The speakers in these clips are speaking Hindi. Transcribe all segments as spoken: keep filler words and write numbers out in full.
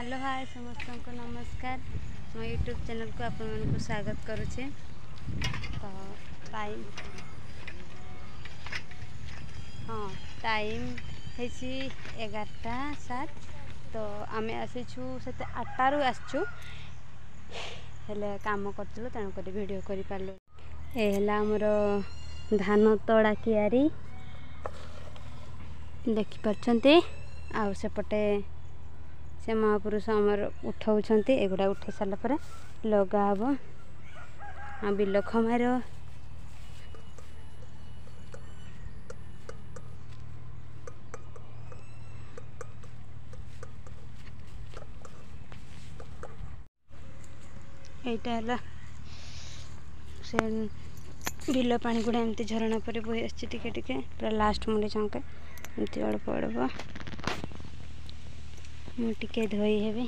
हेलो हाय समस्त को नमस्कार मो यूट्यूब चैनल को आपण मन स्वागत करुचे। तो टाइम हाँ टाइम है एगारटा सात तो आम आसीचु से आठटारू आसचु हेले काम करूँ तेणुक वीडियो कर पार्लु। ये आमर धान तड़ा कियारी देखिपे आउ सेपटे से महापुरुष आमर उठाऊँच एगुड़ा उठे सारापर लगा हम आ बिल खमार यहाँ से बिल पानी गुड़ा एमती झरणा पर बही आसटी पूरा लास्ट मुंडे चंके एमती अल्प अल्प मुझे धोई हेबी।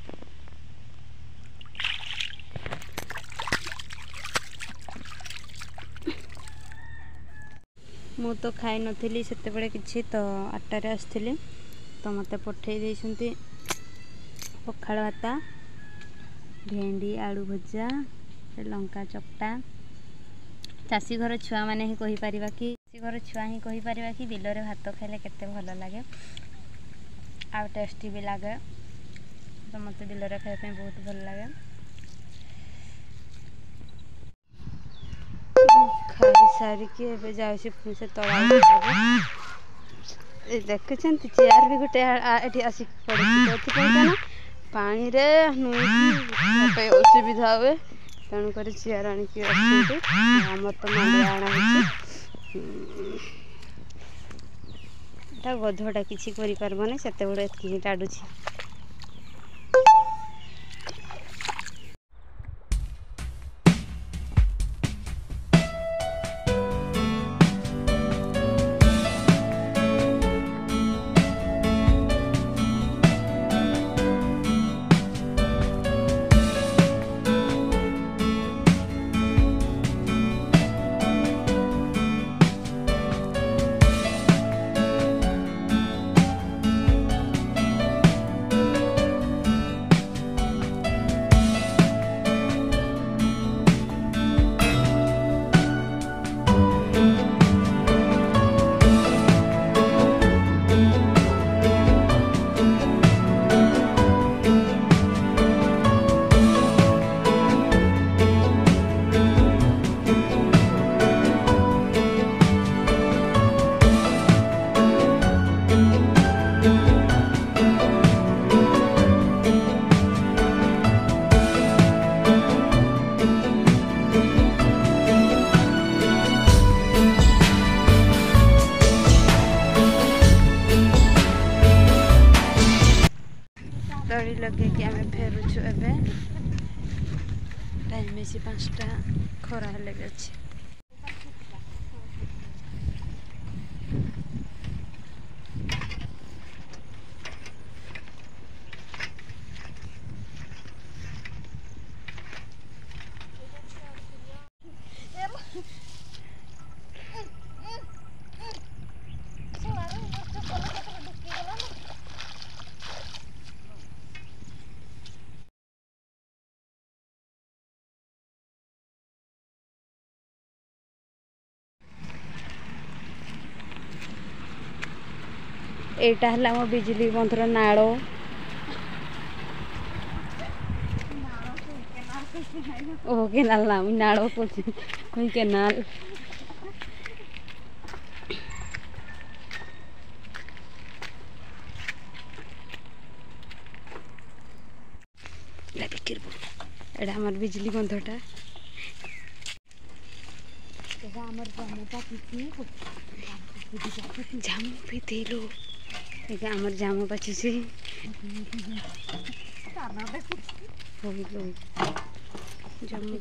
मु तो खाई नथी से किसी तो आठटारे आसती तो मत पठे देती पखाड़ भात भेंडी आलू भजा लंका चकटा चाषी घर छुआ मैंने ही कही परिबा कि चाषी घर छुआ ही कही परिबा कि बिलरे भात खाइले केते भल लगे आ टेस्टी भी लगे तो मत बिलरे खाइबा बहुत भल लगे। खाई सारिकी एबे जाउछि पुଣି से तळा ए देखछन चेयर भी गोटे एठी आसी पड़े तो पानी रे नुई असुविधा हुए तेणुक चेयर आणिकी आमर तो मांडिया आना हो गधटा किसी करपारबनी से बड़े एतकी टाड़ुछि। तड़ी लगे कि आम फेरुचु एबे टाइम है पाँचटा खरा हेले भी अच्छे। एटा हला मो बिजली बंधर नाड़ ओ केनाल नाम नाड़ कोई केनाल एटा हमार बिजली बंधटा जामु भी देलो आमर जामु पाची से जामु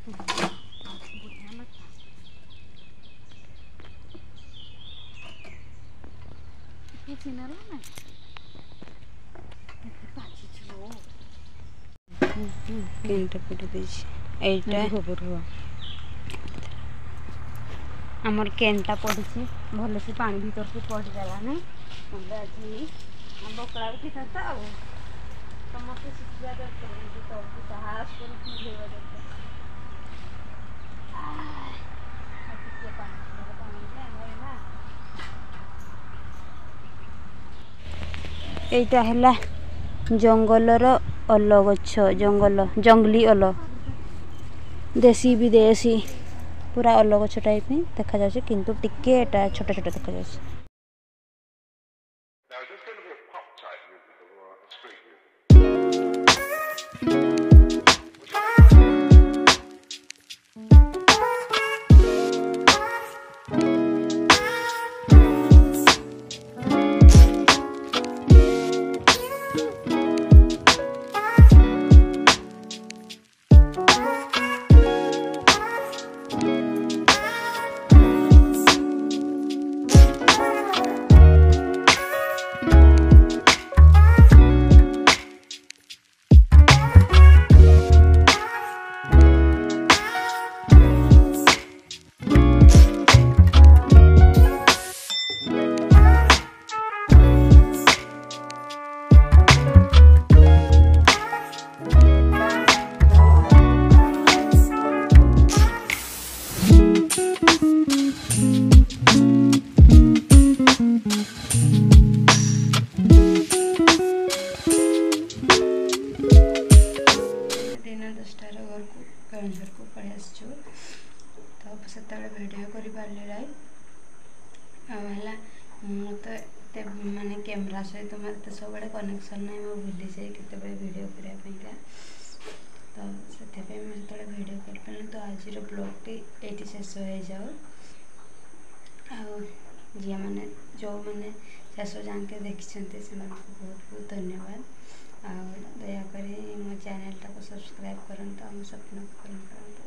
केनटा पड़ देटा आमर केनटा पड़ी भल से पानी भीतर से पड़गला नहीं आज बकड़ा भी था तो उठिया दरकार एमती सब साहस कर उठेଇବା दरकार ଟିକେ ପାଣି ପାଣି ଆମର ନା এইটা ହେଲା ଜଙ୍ଗଲର ଅଲ ଗଛ ଜଙ୍ଗଲ ଜଙ୍ଗଲି ଅଲ देसी विदेशी पूरा अल गछ टाइप ही देखा जाए किंतु टिके एटा छोटा छोटा देखा जाए दसटार घर को केन्दुझर को पढ़ी आसचु तो से भिडियो कर पारे आला तो एत माने कैमरा सहित मत सब कनेक्शन ना मैं भूली जाए के वीडियो करने तो से मुझे वीडियो कर पारे तो आज ब्लॉग टी शेष हो जाओ जी मैंने जो मैंने शेष जाके देखी बहुत बहुत धन्यवाद आ दयाकोरी मो चैनल टाको सब्सक्राइब करंतु हम सपना पूर्ण करंतु।